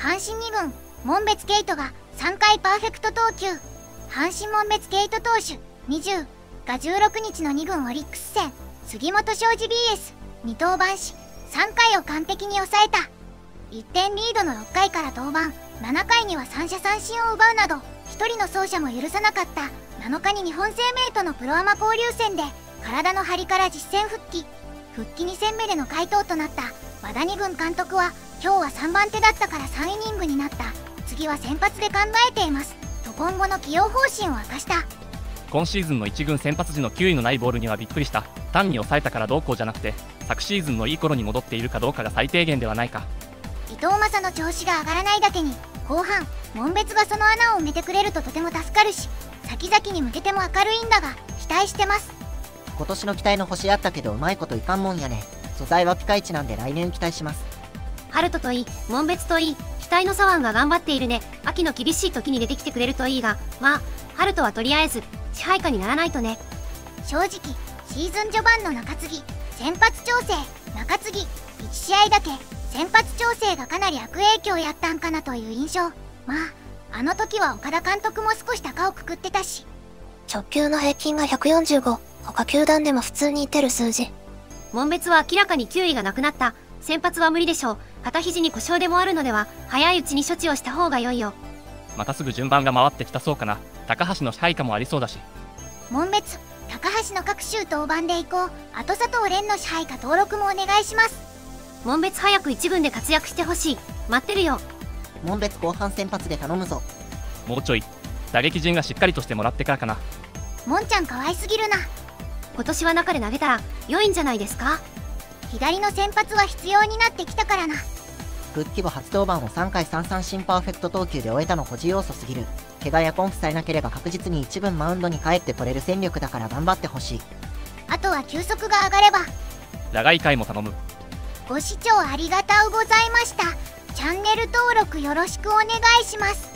阪神2軍門別圭斗が3回パーフェクト投球。阪神門別圭斗投手20が16日の2軍オリックス戦杉本昌司 BS2 登板し3回を完璧に抑えた。1点リードの6回から登板、7回には3者三振を奪うなど1人の走者も許さなかった。7日に日本生命とのプロアマ交流戦で体の張りから実戦復帰2戦目での快投となった和田2軍監督は、今日は3番手だったから3イニングになった、次は先発で考えていますと今後の起用方針を明かした。 今シーズンの1軍先発時の球威のないボールにはびっくりした。単に抑えたからどうこうじゃなくて、昨シーズンのいい頃に戻っているかどうかが最低限ではないか。 伊藤正の調子が上がらないだけに、後半門別がその穴を埋めてくれるととても助かるし、先々に向けても明るいんだが期待してます。 今年の期待の星あったけどうまいこといかんもんやね。素材はピカイチなんで来年期待します。 春人といい門別といい、期待の左腕が頑張っているね。秋の厳しい時に出てきてくれるといいが、まあ春人はとりあえず支配下にならないとね。 正直シーズン序盤の中継ぎ先発調整、中継ぎ1試合だけ先発調整がかなり悪影響やったんかなという印象。まああの時は岡田監督も少し高をくくってたし。 直球の平均が145、他球団でも普通に出る数字。 門別は明らかに球威がなくなった。先発は無理でしょう。肩肘に故障でもあるのでは、早いうちに処置をした方が良いよ。 またすぐ順番が回ってきたそうかな。高橋の支配下もありそうだし。 門別高橋の各週登板でいこう。あと佐藤蓮の支配下登録もお願いします。 門別早く1軍で活躍してほしい。待ってるよ。 門別後半先発で頼むぞ。 もうちょい打撃陣がしっかりとしてもらってからかな。 もんちゃん可愛すぎるな。 今年は中で投げたら良いんじゃないですか。 左の先発は必要になってきたからな。 復帰後初登板を3回3三振パーフェクト投球で終えたの保持要素すぎる。怪我やコンフさえなければ確実に1軍マウンドに帰って取れる戦力だから頑張ってほしい。 あとは球速が上がれば。 長い回も頼む。 ご視聴ありがとうございました。チャンネル登録よろしくお願いします。